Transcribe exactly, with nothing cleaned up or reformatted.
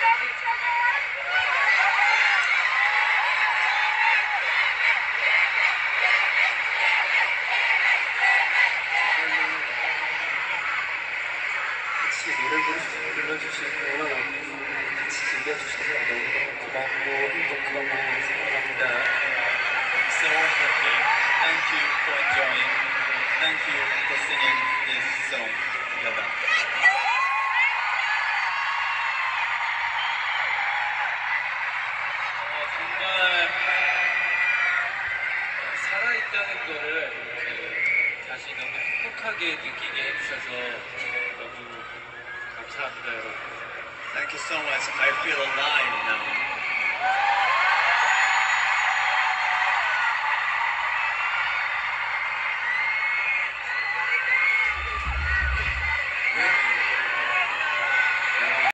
같이 노래 불러주시고 같이 즐겨주셔서 너무너무 고맙고 행복하고 사랑합니다. So happy. Thank you for enjoying. Thank you for singing this song together. 어, 정말 살아있다는 거를 그, 다시 너무 행복하게 느끼게 해주셔서 너무 감사합니다, 여러분. Thank you so much. I feel alive now.